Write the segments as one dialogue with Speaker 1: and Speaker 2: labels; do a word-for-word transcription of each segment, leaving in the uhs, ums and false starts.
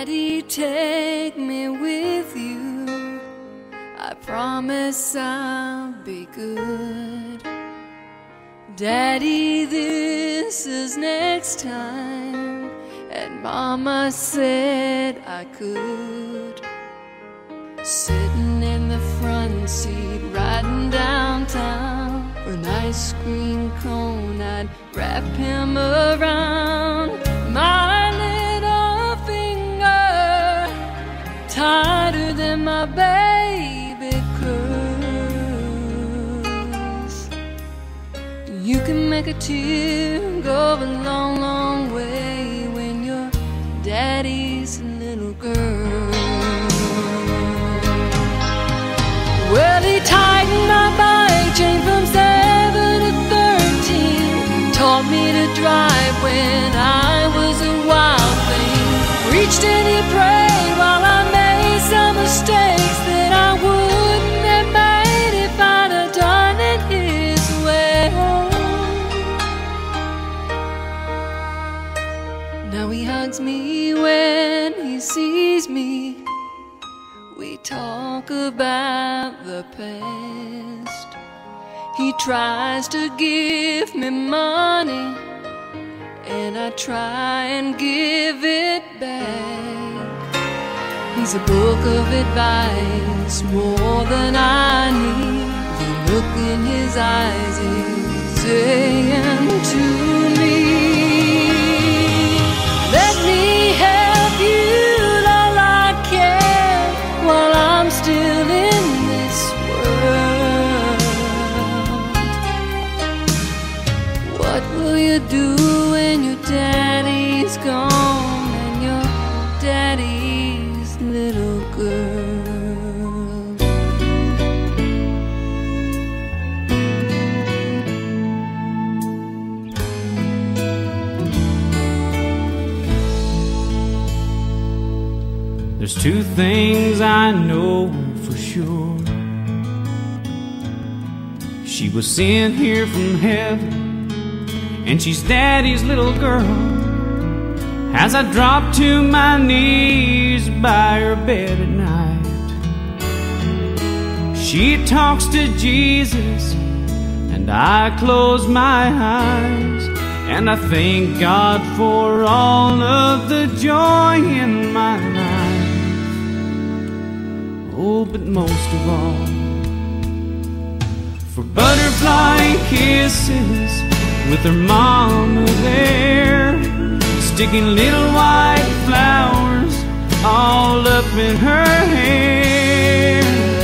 Speaker 1: Daddy, take me with you. I promise I'll be good. Daddy, this is next time, and Mama said I could. Sitting in the front seat, riding downtown, for an ice cream cone I'd wrap him around. My little finger, tighter than my baby curls. You can make a tear go a long, long way when you're daddy's little girl. Well, he tightened my bike chain from seven to thirteen, taught me to drive when I was a wild thing, preached and he prayed while I made some mistakes that I wouldn't have made if I'd have done it his way. Now he hugs me when he sees me. We talk about the past. He tries to give me money, and I try and give it back. He's a book of advice, more than I need. The look in his eyes is saying to me, let me help you all I can while I'm still in this world. What will you do when your daddy's gone and your daddy's little girl?
Speaker 2: There's two things I know for sure. She was sent here from heaven, and she's daddy's little girl. As I drop to my knees by her bed at night, she talks to Jesus, and I close my eyes, and I thank God for all of the joy in my life. Oh, but most of all, for butterfly kisses with her mama there, sticking little white flowers all up in her hair.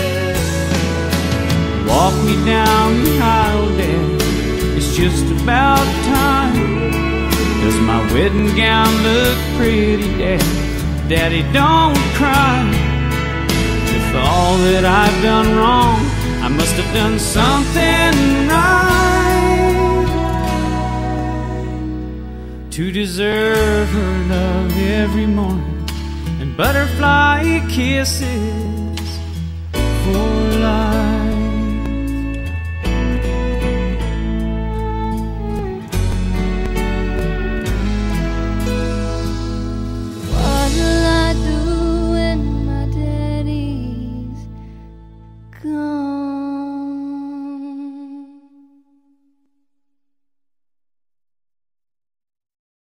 Speaker 2: Walk me down the aisle, Dad, it's just about time. Does my wedding gown look pretty, Dad? Daddy, don't cry. For all that I've done wrong, I must have done something right to deserve her love every morning and butterfly kisses for